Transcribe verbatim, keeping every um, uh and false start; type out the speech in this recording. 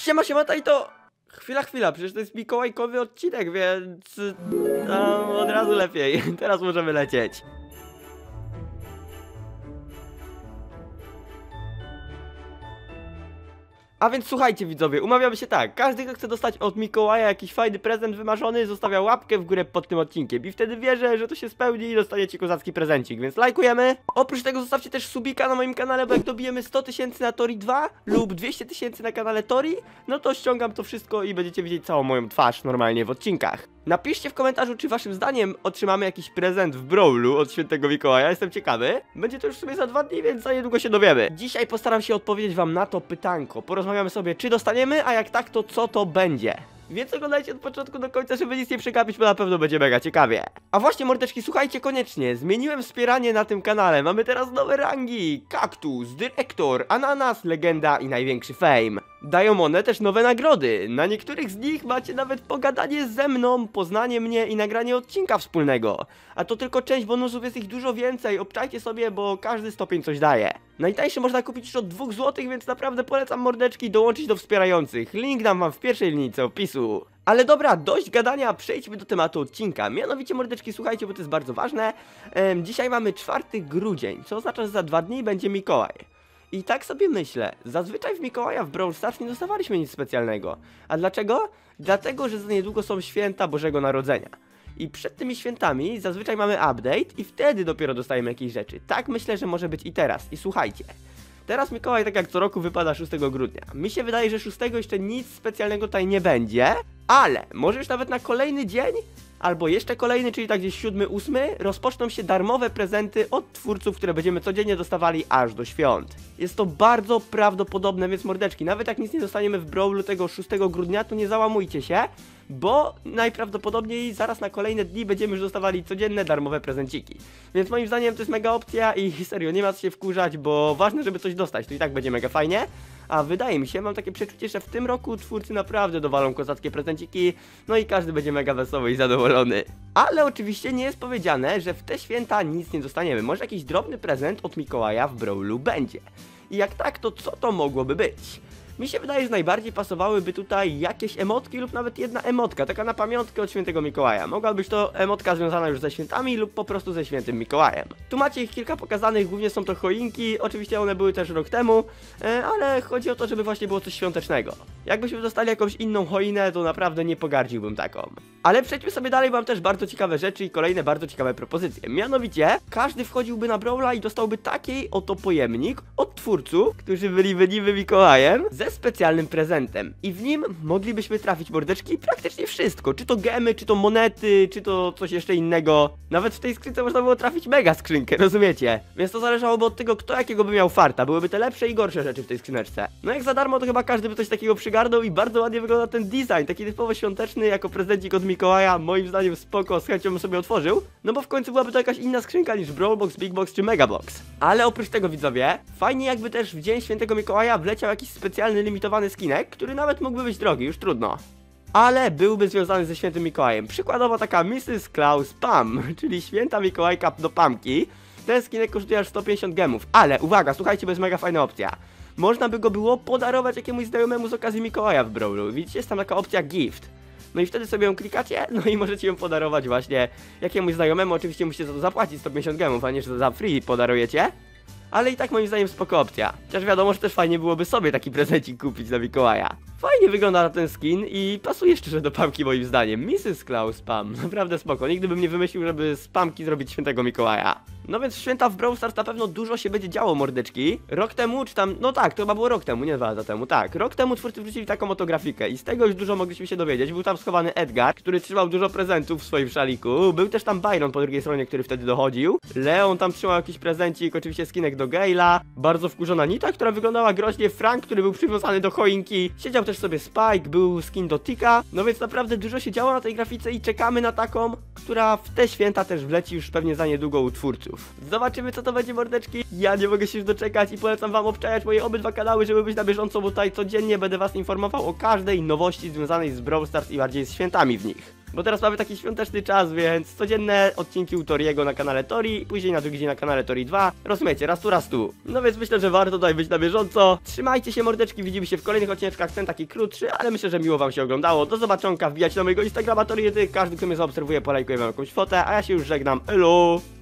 Siema, siema, i to... Chwila, chwila, przecież to jest mikołajkowy odcinek, więc... No, od razu lepiej. Teraz możemy lecieć. A więc słuchajcie widzowie, umawiamy się tak. Każdy, kto chce dostać od Mikołaja jakiś fajny prezent wymarzony, zostawia łapkę w górę pod tym odcinkiem. I wtedy wierzę, że to się spełni i dostaniecie kozacki prezencik, więc lajkujemy. Oprócz tego zostawcie też subika na moim kanale, bo jak dobijemy sto tysięcy na Tori dwa lub dwieście tysięcy na kanale Tori, no to ściągam to wszystko i będziecie widzieć całą moją twarz normalnie w odcinkach. Napiszcie w komentarzu, czy waszym zdaniem otrzymamy jakiś prezent w Brawlu od świętego Mikołaja, jestem ciekawy. Będzie to już w sumie za dwa dni, więc za niedługo się dowiemy. Dzisiaj postaram się odpowiedzieć wam na to pytanko. Porozmawiamy sobie, czy dostaniemy, a jak tak, to co to będzie. Więc oglądajcie od początku do końca, żeby nic nie przegapić, bo na pewno będzie mega ciekawie. A właśnie mordeczki, słuchajcie koniecznie, zmieniłem wspieranie na tym kanale. Mamy teraz nowe rangi: Kaktus, Dyrektor, Ananas, Legenda i Największy Fame. Dają one też nowe nagrody. Na niektórych z nich macie nawet pogadanie ze mną, poznanie mnie i nagranie odcinka wspólnego. A to tylko część bonusów, jest ich dużo więcej. Obczajcie sobie, bo każdy stopień coś daje. Najtańsze można kupić już od dwóch złotych, więc naprawdę polecam mordeczki dołączyć do wspierających. Link dam wam w pierwszej linijce opisu. Ale dobra, dość gadania, przejdźmy do tematu odcinka. Mianowicie mordeczki, słuchajcie, bo to jest bardzo ważne. Ehm, dzisiaj mamy czwarty grudzień, co oznacza, że za dwa dni będzie Mikołaj. I tak sobie myślę, zazwyczaj w Mikołaja w Brawl Stars nie dostawaliśmy nic specjalnego. A dlaczego? Dlatego, że za niedługo są święta Bożego Narodzenia. I przed tymi świętami zazwyczaj mamy update i wtedy dopiero dostajemy jakieś rzeczy. Tak myślę, że może być i teraz. I słuchajcie, teraz Mikołaj tak jak co roku wypada szóstego grudnia. Mi się wydaje, że szóstego jeszcze nic specjalnego tutaj nie będzie, ale może już nawet na kolejny dzień, albo jeszcze kolejny, czyli tak gdzieś siódmy, ósmy, rozpoczną się darmowe prezenty od twórców, które będziemy codziennie dostawali aż do świąt. Jest to bardzo prawdopodobne, więc mordeczki, nawet jak nic nie dostaniemy w Brawlu tego szóstego grudnia, to nie załamujcie się, bo najprawdopodobniej zaraz na kolejne dni będziemy już dostawali codzienne darmowe prezenciki. Więc moim zdaniem to jest mega opcja i serio, nie ma co się wkurzać, bo ważne, żeby coś dostać, to i tak będzie mega fajnie. A wydaje mi się, mam takie przeczucie, że w tym roku twórcy naprawdę dowalą kozackie prezenciki, no i każdy będzie mega wesoły i zadowolony. Ale oczywiście nie jest powiedziane, że w te święta nic nie dostaniemy. Może jakiś drobny prezent od Mikołaja w Brawlu będzie. I jak tak, to co to mogłoby być? Mi się wydaje, że najbardziej pasowałyby tutaj jakieś emotki lub nawet jedna emotka, taka na pamiątkę od świętego Mikołaja. Mogła być to emotka związana już ze świętami lub po prostu ze świętym Mikołajem. Tu macie ich kilka pokazanych, głównie są to choinki, oczywiście one były też rok temu, ale chodzi o to, żeby właśnie było coś świątecznego. Jakbyśmy dostali jakąś inną choinę, to naprawdę nie pogardziłbym taką. Ale przejdźmy sobie dalej, mam też bardzo ciekawe rzeczy i kolejne bardzo ciekawe propozycje. Mianowicie, każdy wchodziłby na Brawla i dostałby taki oto pojemnik od twórców, którzy byliby niby Mikołajem, ze specjalnym prezentem. I w nim moglibyśmy trafić mordeczki praktycznie wszystko. Czy to gemy, czy to monety, czy to coś jeszcze innego. Nawet w tej skrzynce można było trafić mega skrzynkę, rozumiecie? Więc to zależałoby od tego, kto jakiego by miał farta. Byłyby te lepsze i gorsze rzeczy w tej skrzyneczce. No jak za darmo, to chyba każdy by coś takiego przygarnął i bardzo ładnie wygląda ten design. Taki typowo świąteczny, jako prezencik od Mikołaja. Moim zdaniem spoko, z chęcią bym sobie otworzył. No bo w końcu byłaby to jakaś inna skrzynka niż Brawlbox, Big Box czy Megabox. Ale oprócz tego widzowie, fajnie jakby też w dzień świętego Mikołaja wleciał jakiś specjalny limitowany skinek, który nawet mógłby być drogi, już trudno. Ale byłby związany ze świętym Mikołajem. Przykładowo taka missus Claus Pam, czyli święta Mikołajka do Pamki. Ten skinek kosztuje aż sto pięćdziesiąt gemów. Ale uwaga, słuchajcie, bo jest mega fajna opcja. Można by go było podarować jakiemuś znajomemu z okazji Mikołaja w Brawlu. Widzicie, jest tam taka opcja gift. No i wtedy sobie ją klikacie, no i możecie ją podarować właśnie jakiemuś znajomemu. Oczywiście musicie za to zapłacić sto pięćdziesiąt gemów, a nie że za free podarujecie. Ale i tak moim zdaniem spoko opcja. Chociaż wiadomo, że też fajnie byłoby sobie taki prezencik kupić dla Mikołaja. Fajnie wygląda ten skin i pasuje szczerze do Pamki moim zdaniem. missus Claus Pam, naprawdę spoko. Nigdy bym nie wymyślił, żeby z Pamki zrobić świętego Mikołaja. No więc w święta w Brawl Stars na pewno dużo się będzie działo, mordeczki. Rok temu, czy tam, no tak, to chyba było rok temu, nie dwa lata temu, tak. Rok temu twórcy wrzucili taką oto grafikę i z tego już dużo mogliśmy się dowiedzieć. Był tam schowany Edgar, który trzymał dużo prezentów w swoim szaliku. Był też tam Byron po drugiej stronie, który wtedy dochodził. Leon tam trzymał jakiś prezencik, oczywiście skinek do Gale'a. Bardzo wkurzona Nita, która wyglądała groźnie. Frank, który był przywiązany do choinki. Siedział też sobie Spike, był skin do Tika. No więc naprawdę dużo się działo na tej grafice i czekamy na taką, która w te święta też wleci już pewnie za niedługo u twórców. Zobaczymy, co to będzie, mordeczki. Ja nie mogę się już doczekać i polecam wam obczajać moje obydwa kanały, żeby być na bieżąco, bo tutaj codziennie będę was informował o każdej nowości związanej z Brawl Stars i bardziej z świętami w nich. Bo teraz mamy taki świąteczny czas, więc codzienne odcinki u Toriego na kanale Tori, później na drugi dzień na kanale Tori dwa. Rozumiecie, raz tu, raz tu. No więc myślę, że warto tutaj być na bieżąco. Trzymajcie się mordeczki, widzimy się w kolejnych odcinkach, ten taki krótszy, ale myślę, że miło wam się oglądało. Do zobaczonka, wbijajcie na mojego Instagrama Tori, każdy kto mnie zaobserwuje polajkuje wam jakąś fotę, a ja się już żegnam, elo!